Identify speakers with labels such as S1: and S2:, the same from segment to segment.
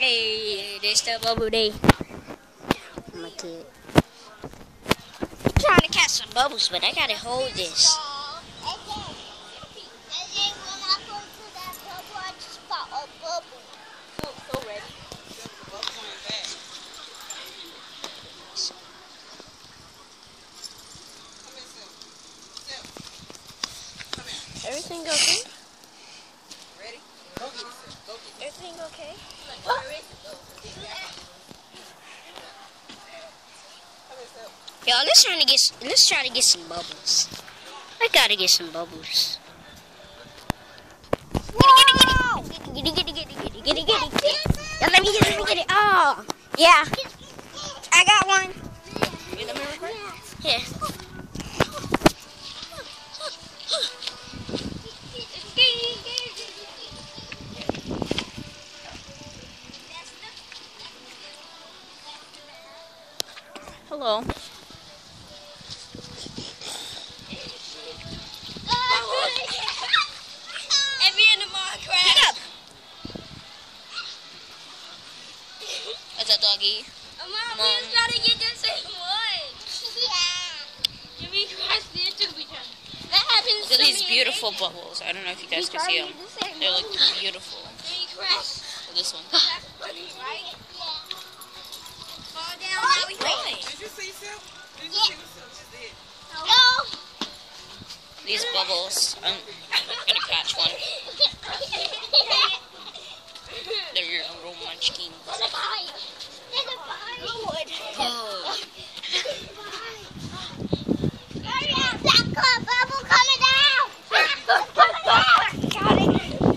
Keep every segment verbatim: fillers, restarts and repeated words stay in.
S1: Hey, this the bubble day. I'm a kid. I'm trying to catch some bubbles, but I gotta hold this. Everything okay?
S2: Ready? Go get it, sir. Go get it.
S1: Everything okay? Yo, let's try to get let's try to get some bubbles. I gotta get some bubbles. Get it, get it, get it, get it, get it, get it, get it, get it. Yo, let me get it, let me get it. Oh, yeah. I got one.
S2: You let me record?
S1: Yeah.
S2: Hello.
S1: Every animal crash. Pick up.
S2: What's up, doggy?
S1: Mom, we was trying to get the same one. Yeah. We crashed there too. That happens
S2: Look
S1: to
S2: at these
S1: me
S2: beautiful
S1: and
S2: bubbles. I don't know if you guys
S1: We
S2: can see them.
S1: probably the same
S2: They look
S1: one.
S2: beautiful.
S1: We crashed.
S2: Look at this one.
S1: That's funny, right? Fall down. Now we
S2: Why?
S1: wait.
S3: Did you see Silk? Did you see what Silk just did?
S1: No.
S2: These bubbles. I'm gonna catch one. They're your little munchkins.
S1: There's a fire. There's a fire. Wood.
S2: Oh.
S1: Hurry up. Black car bubble coming down. Got it.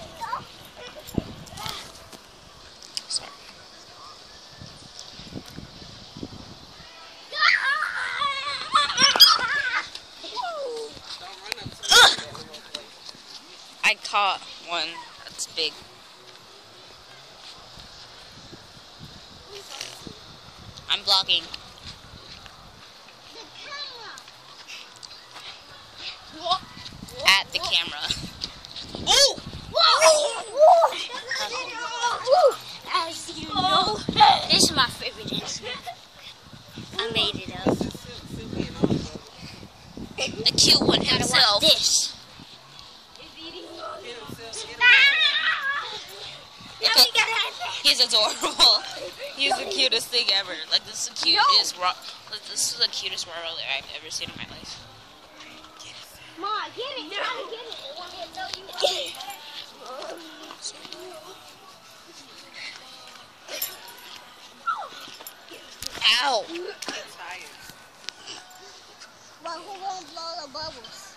S2: Sorry.
S3: Don't run up to me.
S2: I caught one. That's big. I'm vlogging. At the camera. Ooh!
S1: As you know, this is my favorite instrument. I made it up.
S2: The cute one
S1: Gotta watch
S2: himself.
S1: this.
S2: He's adorable. He's the cutest thing ever. Like, this is the cutest ro- like, this is the cutest roller I've ever seen in my life.
S1: Mom, get it. Try to get it. They want me to know you got it.
S2: Ow!
S1: But who won't blow the bubbles?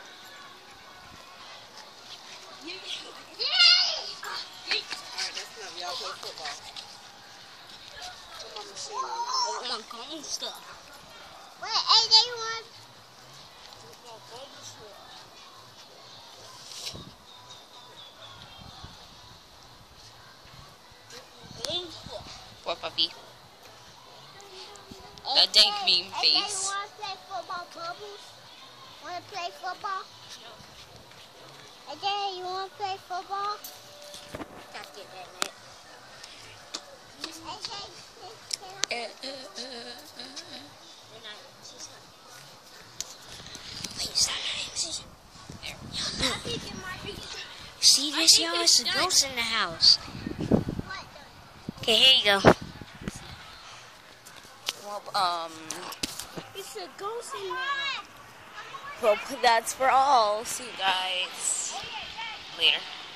S3: Alright, that's enough. Y'all play football. Football machine.
S1: Oh my god, stuff. Wait, A J one.
S2: Poor puppy. That dank meme face.
S1: A J, you want to play football, Bubbles? Want to play football? A J, you want to play football? Gotta get that net. A J,
S2: Uh, uh, uh, uh, uh.
S1: Please stop it.
S2: There.
S1: See this, y'all? It's a ghost in the house. Okay, here you go.
S2: Well, um,
S1: It's a ghost in the
S2: well, that's for all. See you guys later.